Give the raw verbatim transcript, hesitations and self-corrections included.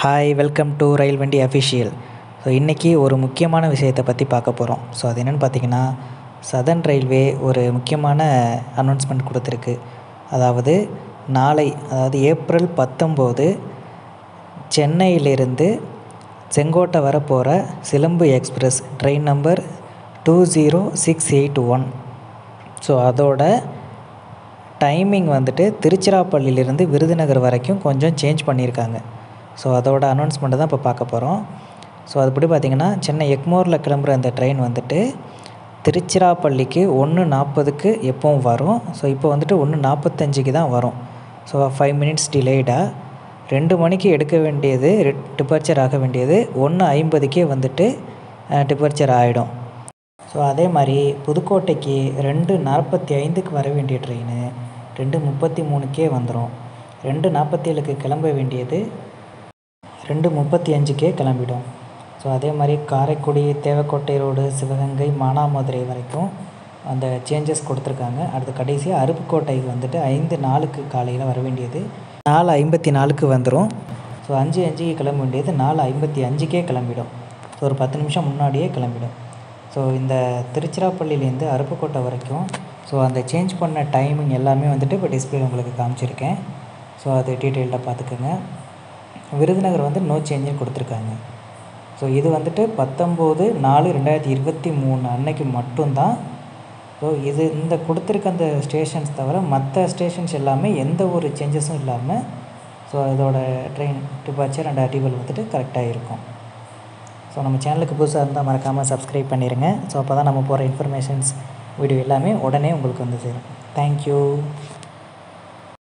Hi welcome to ரயில் வண்டி official. So இன்றைக்கி ஒரு முக்கியமான விஷயத்தை பற்றி பார்க்க போகிறோம். ஸோ அது என்னென்னு பார்த்தீங்கன்னா, சதர்ன் ரயில்வே ஒரு முக்கியமான அனௌன்ஸ்மெண்ட் கொடுத்துருக்கு. அதாவது நாளை, அதாவது ஏப்ரல் பத்தொம்போது சென்னையிலிருந்து செங்கோட்டை வர போகிற Silambu express train number two zero six eight one. So அதோட டைமிங் வந்துட்டு திருச்சிராப்பள்ளியிலேருந்து விருதுநகர் வரைக்கும் கொஞ்சம் சேஞ்ச் பண்ணியிருக்காங்க. ஸோ அதோட அனௌன்ஸ்மெண்ட்டை தான் இப்போ பார்க்க போகிறோம். ஸோ அதுபடி பார்த்திங்கன்னா, சென்னை எக்மோரில் கிளம்புற அந்த ட்ரெயின் வந்துட்டு திருச்சிராப்பள்ளிக்கு ஒன்று நாற்பதுக்கு எப்போவும் வரும். ஸோ இப்போ வந்துட்டு ஒன்று நாற்பத்தஞ்சுக்கு தான் வரும். ஸோ ஃபைவ் மினிட்ஸ் டிலேடாக ரெண்டு மணிக்கு எடுக்க வேண்டியது டிபார்ச்சர் ஆக வேண்டியது ஒன்று ஐம்பதுக்கே வந்துட்டு டிபார்ச்சர் ஆகிடும். ஸோ அதே மாதிரி புதுக்கோட்டைக்கு ரெண்டு நாற்பத்தி ஐந்துக்கு வர வேண்டிய ட்ரெயின் ரெண்டு முப்பத்தி மூணுக்கே வந்துடும். ரெண்டு நாற்பத்தேழுக்கு கிளம்ப வேண்டியது ரெண்டு முப்பத்தி அஞ்சுக்கே கிளம்பிடும். ஸோ அதே மாதிரி காரைக்குடி, தேவக்கோட்டை ரோடு, சிவகங்கை, மானாமதுரை வரைக்கும் அந்த சேஞ்சஸ் கொடுத்துருக்காங்க. அடுத்து கடைசியாக அருப்புக்கோட்டைக்கு வந்துட்டு ஐந்து நாலுக்கு காலையில் வர வேண்டியது நாலு ஐம்பத்தி நாலுக்கு வந்துடும். ஸோ அஞ்சு அஞ்சுக்கு கிளம்ப வேண்டியது நாலு ஐம்பத்தி அஞ்சுக்கே கிளம்பிடும். ஸோ ஒரு பத்து நிமிஷம் முன்னாடியே கிளம்பிடும். ஸோ இந்த திருச்சிராப்பள்ளியிலேருந்து அருப்புக்கோட்டை வரைக்கும் ஸோ அந்த சேஞ்ச் பண்ண டைமிங் எல்லாமே வந்துட்டு இப்போ டிஸ்பிளே உங்களுக்கு காமிச்சிருக்கேன். ஸோ அது டீட்டெயில்டாக பார்த்துக்கோங்க. விருதுநகர் வந்து நோ சேஞ்சுன்னு கொடுத்துருக்காங்க. ஸோ இது வந்துட்டு பத்தொம்போது நாலு ரெண்டாயிரத்தி இருபத்தி மூணு அன்னைக்கு மட்டும்தான். ஸோ இது இந்த கொடுத்துருக்க அந்த ஸ்டேஷன்ஸ் தவிர மற்ற ஸ்டேஷன்ஸ் எல்லாமே எந்த ஒரு சேஞ்சஸும் இல்லாமல் ஸோ இதோட ட்ரெயின் டிபார்ச்சர் அண்ட் அரைவல் வந்துட்டு கரெக்டாக இருக்கும். ஸோ நம்ம சேனலுக்கு புதுசாக இருந்தால் மறக்காமல் சப்ஸ்கிரைப் பண்ணிடுங்க. ஸோ அப்போ தான் நம்ம போகிற இன்ஃபர்மேஷன்ஸ் வீடியோ எல்லாமே உடனே உங்களுக்கு வந்து சேரும். தேங்க்யூ.